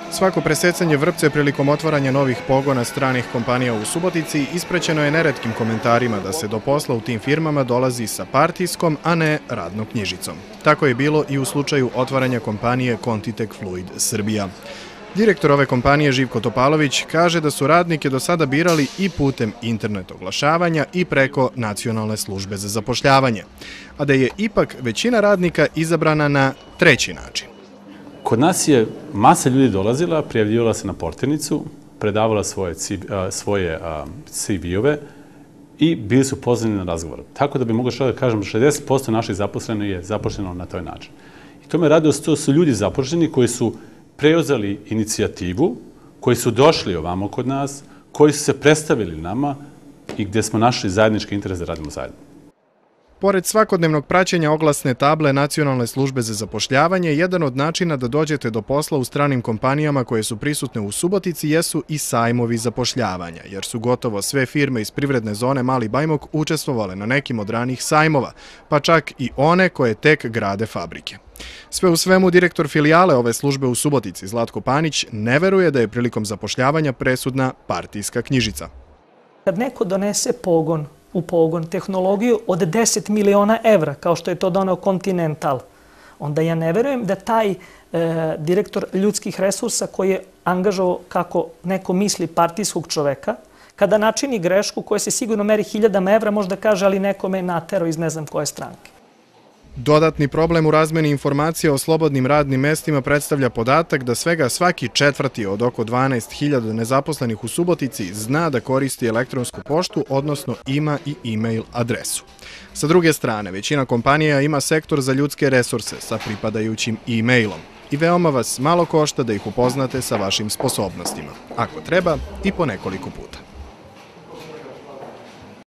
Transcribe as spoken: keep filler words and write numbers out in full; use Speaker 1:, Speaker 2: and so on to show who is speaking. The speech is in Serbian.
Speaker 1: Svako presecanje vrpce prilikom otvaranja novih pogona stranih kompanija u Subotici ispraćeno je neretkim komentarima da se do posla u tim firmama dolazi sa partijskom, a ne radnom knjižicom. Tako je bilo i u slučaju otvaranja kompanije Contitech Fluid Srbija. Direktor ove kompanije Živko Topalović kaže da su radnike do sada birali i putem internet oglašavanja i preko Nacionalne službe za zapošljavanje, a da je ipak većina radnika izabrana na treći način.
Speaker 2: Kod nas je masa ljudi dolazila, prijavljivala se na portirnicu, predavala svoje C V-ove i bili su pozvani na razgovor. Tako da bi mogao što da kažem, šezdeset posto naših zaposlenih je zaposleno na taj način. I to me radilo što su ljudi zaposleni koji su preuzeli inicijativu, koji su došli ovamo kod nas, koji su se predstavili nama i gdje smo našli zajednički interes da radimo zajedno.
Speaker 1: Pored svakodnevnog praćenja oglasne table Nacionalne službe za zapošljavanje, jedan od načina da dođete do posla u stranim kompanijama koje su prisutne u Subotici jesu i sajmovi zapošljavanja, jer su gotovo sve firme iz privredne zone Mali Bajmok učestvovale na nekim od ranih sajmova, pa čak i one koje tek grade fabrike. Sve u svemu, direktor filijale ove službe u Subotici, Zlatko Panić, ne veruje da je prilikom zapošljavanja presudna partijska knjižica.
Speaker 3: Kad neko donese pogon, u pogon tehnologiju od deset miliona evra, kao što je to doneo Continental, onda ja ne verujem da taj direktor ljudskih resursa koji je angažovao kako neko misli partijskog čoveka, kada načini grešku koja se sigurno meri hiljadama evra, možda kaže ali nekome je naterao iz ne znam koje stranke.
Speaker 1: Dodatni problem u razmeni informacija o slobodnim radnim mestima predstavlja podatak da svega svaki četvrti od oko dvanaest hiljada nezaposlenih u Subotici zna da koristi elektronsku poštu, odnosno ima i e-mail adresu. Sa druge strane, većina kompanija ima sektor za ljudske resurse sa pripadajućim e-mailom i veoma vas malo košta da ih upoznate sa vašim sposobnostima, ako treba i po nekoliko puta.